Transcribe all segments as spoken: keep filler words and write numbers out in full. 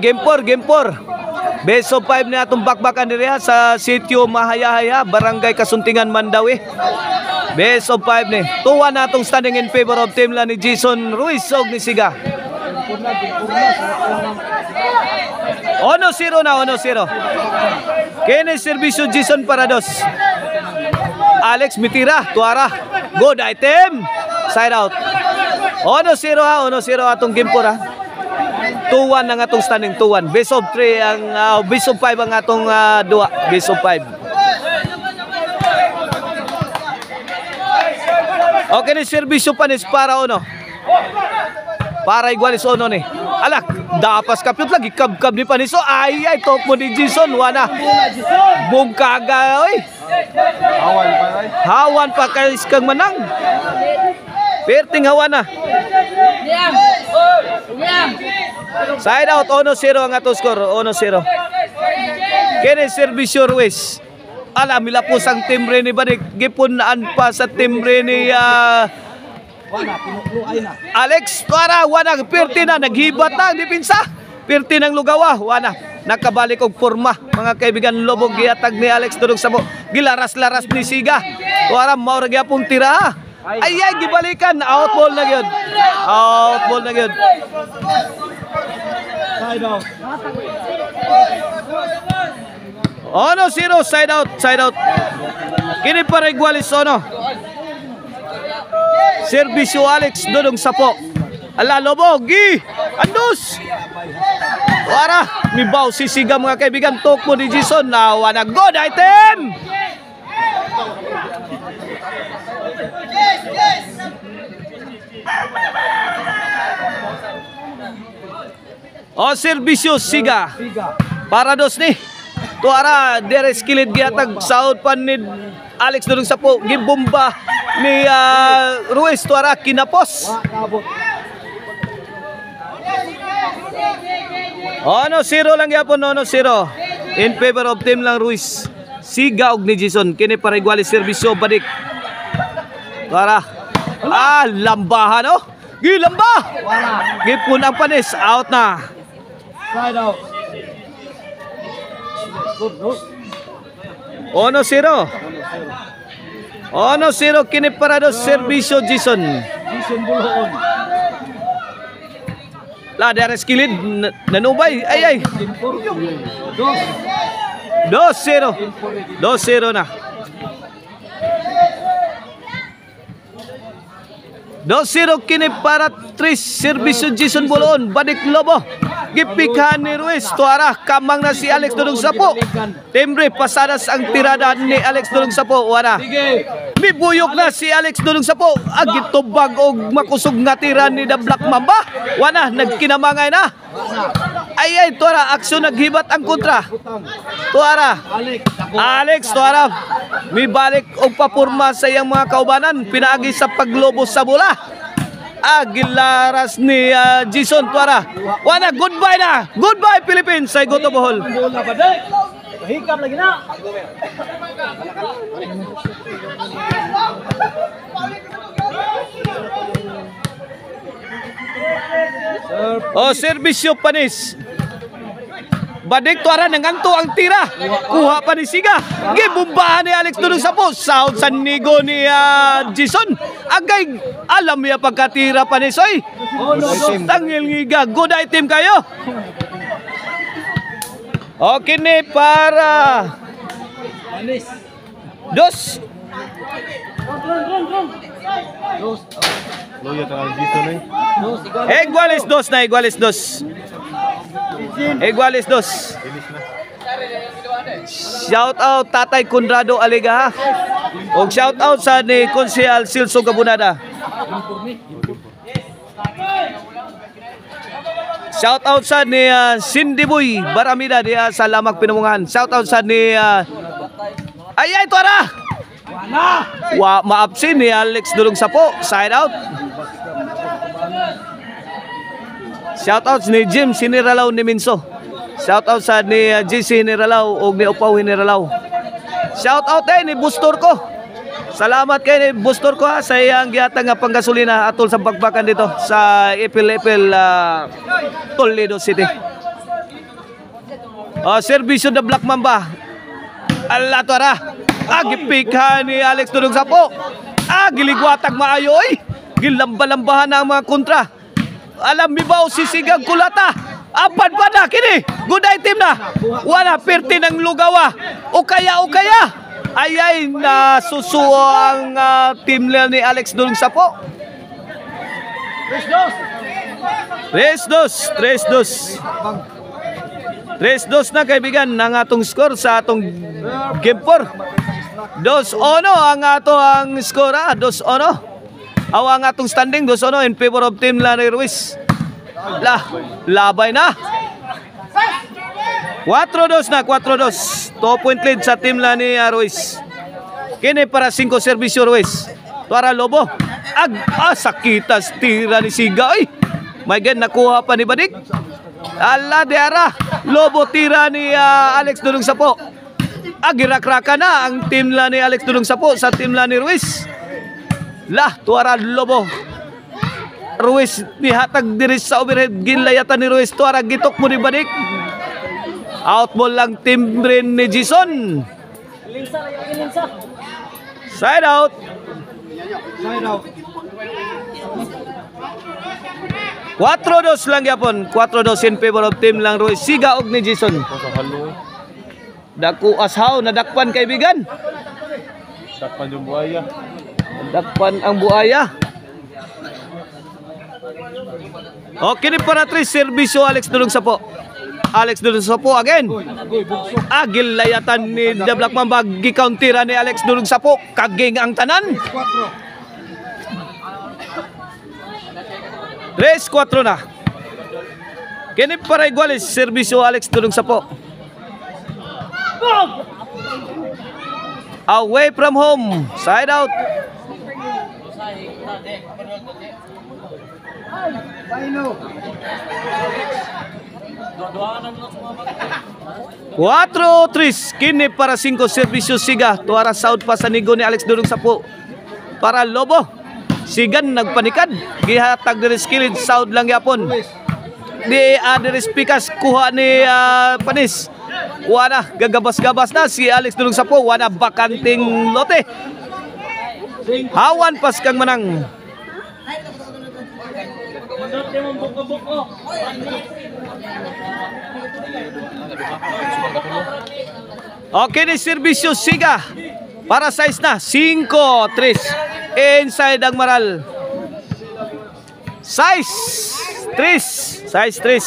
Game four, game four. Best of five na atong bakbakan diri sa Sitio Mahayahaya, Barangay Kasuntingan, Mandawi. Best of five ni. Tuwa na atong standing in favor of team la ni Jason Ruiz og ni Siga. Ono zero na, ono zero. Kini servisyo Jason Parados. Alex Mitira, tuara. Good item. Side out. Ono zero ha, ono zero atong game four ha. two one ang atong standing, two one. Best of three ang uh, best of five ang atong uh, dua, best of five. Okay ni servisyo panis para ono. Para igualis ono ni. Alak, dapas kapyot lagi kab-kab ni Paniso. Ay ay top mo ni Jason wana. Bungkaga oy. Hawan pa ay. Hawan pa kay kang manang. Perting hawan na. Side out ono zero ang ato score, ono zero. Kini servisyo Ruiz. Ala milapos ang timbre ni Badik, gipunaan pa sa timbre ni uh, Alex para wana pirti na naghibat na ang dipinsa. Pirti ng lugawa, wana nakabalik og porma. Mga kaibigan, lobog giatag ni Alex tudog sa mo. Gilaras-laras ni Siga. Wara mao ra gyapon tira. Ay ay gibalikan, out ball na gyud. Out ball na gyud. Side out. Ono zero, side out, side out. Kini para igualis ono. Servisyo Alex dudong sapo. Ala lobog gi. Andus. Wara mibaw si Siga mga kaibigan, tok mo ni Jason na wana good item. O servisyo Siga. Parados ni. Tuara deres kilid giatag saud pan ni Alex dudong sapo, gibomba ni uh, Ruiz tuara kinapos. Ono zero lang gyapon, ono zero. In favor of team lang Ruiz. Siga og ni Jason kini para igualis servisyo Badik. Tuara. Ah, lambahan oh. Gilamba. Gipun ang panis, out na. Side out. Ono zero. Ono zero kini para do servisyo Jason. Jason Bulhoon. La deres kilid nanubay. Ay ay. Dos zero. Dos zero na. Dos zero kini para tres servisyo Jason Bulhoon. Badik lobo. Gipikhan ni Ruiz, tuara kamang na si Alex dudong sapo. Timbre pasadas ang tirada ni Alex dudong sapo, wana. Mibuyok na si Alex dudong sapo. Agit tubag og makusog nga tira ni The Black Mamba. Wana nagkinamangay na. Ay ay tuara aksyon naghibat ang kontra. Tuara. Alex tuara mibalik og papurma sa iyang mga kaubanan, pinaagi sa paglobos sa bola. Agilaras ni uh, Jason tuara. Wana goodbye na. Goodbye Philippines. Say go to Bohol. Hikap lagi na. Oh, servisyo Panis. Badik tuara nanganto ang tira. Kuha pa ni Siga. Gibumbahan ni Alex dudong sapo. South San Nigo ni uh, Jason. Agay alam niya pagkatira pa ni Soy. Tangil ngiga. Good item kayo. Okay ni para dos. Iguales dos na, iguales dos. Iguales dos. Shout out Tatay Conrado Aliga. Og shout out sa ni Konsehal Silso Gabunada. Shout out sa ni uh, Cindy Boy Baramida di uh, sa Lamag Pinumungan. Shout out sa ni uh, ay ay tuara. Wa maapsin ni Alex dulong sapo. Side out. Shout out ni Jim Siniralaw ni Minso. Shout out sa ni uh, J C Hiniralaw o ni Upaw Hiniralaw. Shout out eh ni Bustor ko. Salamat kay ni Bustor ko ha, sa iyang gihatag nga panggasolina atol sa bakbakan dito sa Ipil Ipil uh, Toledo City. Oh, serbisyo na Black Mamba. Ala tuara. Ah, gipikha ni Alex Dudong Sapo. Ah, giligwatag maayo oy. Gilamba-lambahan na ang mga kontra. Alam mi ba o sisigang kulata? Apan pa na kini. Good item na. Wala perti ng lugawa. O kaya o kaya. Ayay na susuo ang uh, team ni Alex Dudong Sapo. tres dos. tres dos. tres dos na kaibigan ang atong score sa atong game four. dos uno ang ato ang score, ah. dos uno. Aw ang atong standing dos uno in favor of team Lani Ruiz. La, labay na. four dos na, four dos. two point lead sa team Lani Ruiz. Kini para five servisyo Ruiz. Tuara Lobo. Ag, ah, sakitas tira ni Siga. Ay, may gan nakuha pa ni Badik. Ala deara. Lobo tira ni uh, Alex Dudong Sapo. Agirak-raka na ang team la ni Alex Dudong Sapo sa team la ni Ruiz. Lah, tuara Lobo. Ruiz nihatag diri sa overhead. Ginlayatan ni Ruiz. Tuara gitok mo ni Badik. Out ball lang team rin ni Jason. Side out. Side out. four dos lang yapon. four dos in favor of team lang Ruiz. Siga og ni Jason. Daku ashaw nadakpan kaibigan. Dakpan yung buaya. Nadakpan ang buaya. Okay ni para tres serbisyo Alex Dudong Sapo. Alex Dudong Sapo again. Agil layatan ni The Black Mamba. Gikountera ni Alex Dudong Sapo. Kaging ang tanan. tres four na. Kini para iguales serbisyo Alex Dudong Sapo. Away from home. Side out. Cuatro tres. Kini para cinco serbisyo Siga. Tuara South pa sa nigo ni Alex Dudong Sapo. Para Lobo. Sigan nagpanikad. Gihatag diri skilled South lang yapon. Di adres uh, pikas kuha ni uh, Panis. Wana gagabas-gabas na si Alex Dudong Sapo. Wana bakanting lote. Hawan pas kang manang. Okay ni serbisyo Siga. Para size na cinco tres. Inside ang Maral. Size tres. Size tres.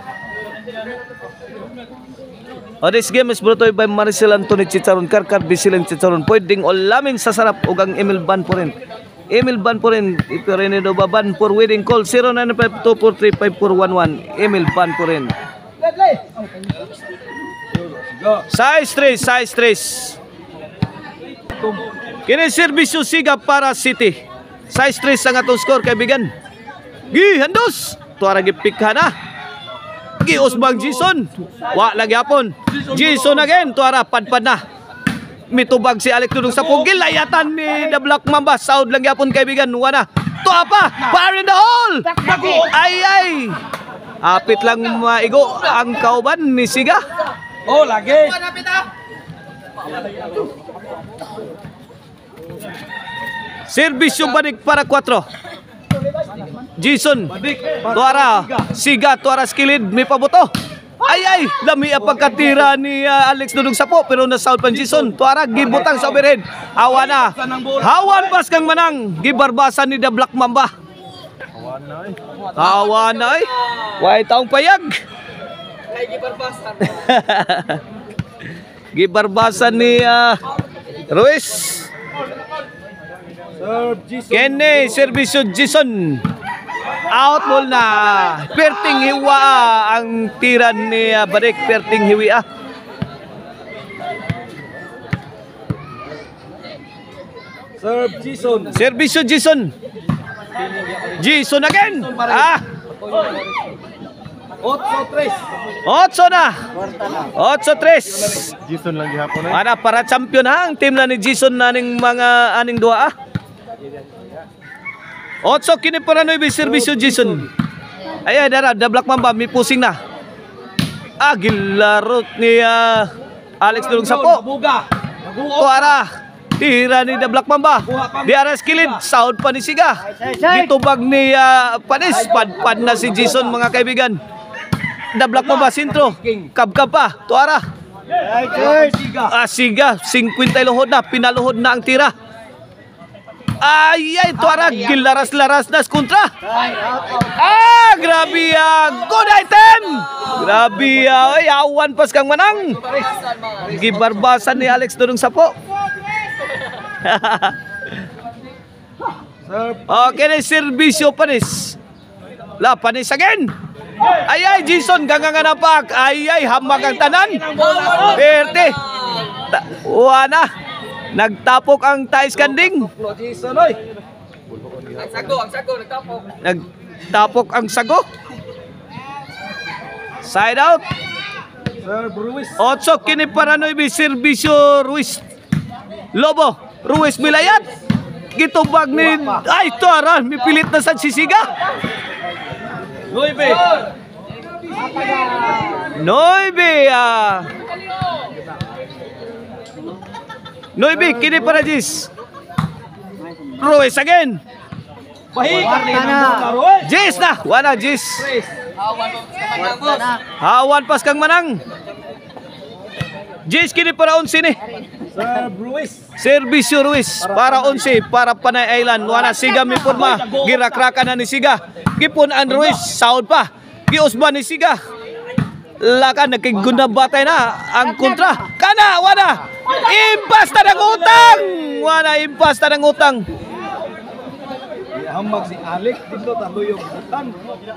Oh, this game is brought to you by Maricel Anthony Chicharon. Karkar Bisilan Chicharon. Pwedeng ulamin sa sarap. Ugang Emil Ban po rin. Emil Ban po rin. Ipirinido ba Ban for wedding call zero nine five two four three five four one one. Emil Ban po rin. Size tres. Size tres. Kini serbisyo Siga para City. Size tres ang atong score kaibigan. Gi handos. Tuara gipikha na. Gi Osbang Jason. Wa lagi hapon. Jason again. Tuara padpad na. Mitubag si Alex Dudong Sapo. Gilayatan ni The Black Mamba. Sound lang yapon kaibigan. Wana. Tuwa pa. Fire in the hole. Ay ay. Apit lang maigo ang kauban ni Siga. Oh, lagi. Serbisyo Badik para four. Jason. Tuara. Siga. Tuara skilled. May pabuto. Ay ay. Lami ang pagkatira ni uh, Alex Dudong Sapo. Pero nasound pa Jason. Tuara. Gibutang sa overhead. Awana. Hawan pas kang manang. Gibarbasan ni The Black Mamba. Hawanay. Way taong payag. Gibarbasan ni uh, Ruiz. Kene serbisyo Jason. Out ball na. Perting hiwa ang tiran ni uh, Badik. Perting hiwi ah. Serve Jason. Serbisyo Jason. Jason again. Ah. eight tres. Otso na. eight tres. Jason lang gihapon eh. Ana para champion ha ang team na ni Jason na ning mga aning duha ah. Otso kini para noy serbisyo Jason. Ay ay dara The Black Mamba mi pusing na. Aguilarot ni ah, Alex Dulong Sapo. Buga. Tuara. Tira ni The Black Mamba. Di aras kilid. Sound pa ni Siga. Gitubag ni ah, Panis. Padpad na si Jason mga kaibigan. The Black Mamba sintro. Kabkab pa. Tuara. Ah, Siga. fifty luhod na. Pinaluhod na ang tira. Ay, ay, Tuara. Gilaras-laras na kontra. Ah, grabe ah. Good item. Grabe ah. Ay, awan pas kang manang. Gibarbasan ni Alex Dulong Sapo. Okay na serbisyo Panis. La Panis again. Ay ay Jason ganganganapak. Ay ay hamag ang tanan. Perte. Wana. Nagtapok ang Thais Kanding. Jason oy. Ang sago, ang sago nagtapok. Nagtapok ang sago. Side out. Sir Ruiz. Otso kini para nueve serbisyo Ruiz. Lobo, Ruiz Milayat. Gitubag ni ay Tuara, mipilit na sa Sisiga. Nueve. Nueve ah. Nueve kini para Jis. Ruiz again. Pahikat ni Ruiz. Jis na, wala Jis. Hawan pas kang manang. Jis kini para onse ni. Sir Ruiz. Serbisyo Ruiz para onse para Panay Island. Wala Siga mi porma. Girakrakan na ni Siga. Gipon ang Ruiz sound pa. Giusban ni Siga. Lakan nakigunda batay na ang kontra. Kana wala. Impas ta ng utang. Wala impas ta ng utang. Hamag si Alex dito talo yung utang.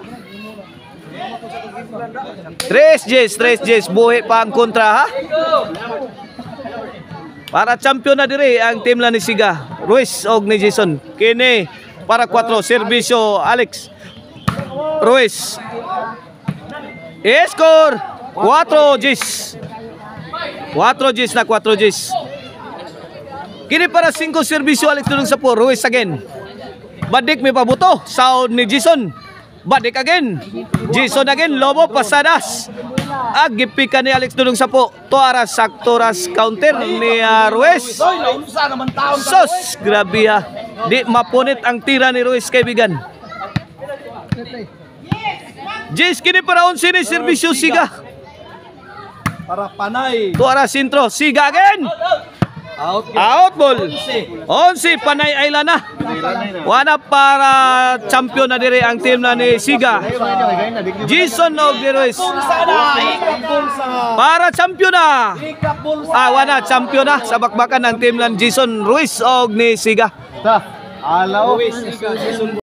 Tres J's, tres J's. Buhi pa ang kontra ha. Para champion na dire ang team lang ni Siga. Ruiz og ni Jason. Kini para four serbisyo Alex. Ruiz. E-score four G's. four G's na four G's. Kini para five serbisyo Alex Dulong Sapo. Ruiz again. Badik may pabuto. Sound ni Jason. Badik again. Jason again. Lobo pasadas. Agipika ni Alex Dulong Sapo. Tuara saktoras counter ni uh, Ruiz. Oy, naunsa naman taon. Sos, grabe ha. Di mapunit ang tira ni Ruiz kaibigan. Jace kini para onse ni serbisyo Siga. Para Panay. Tuara sintro. Siga again. Out. Out ball. Onse Panay Island na. Wana para champion na dire ang team na ni Siga. Jason og ni Ruiz. Sana ikapul sa. Para champion na. Ikapul sa. Ah, wana champion na sa bakbakan ng team ng Jason Ruiz og ni Siga. Ta. Alaw. Ruiz.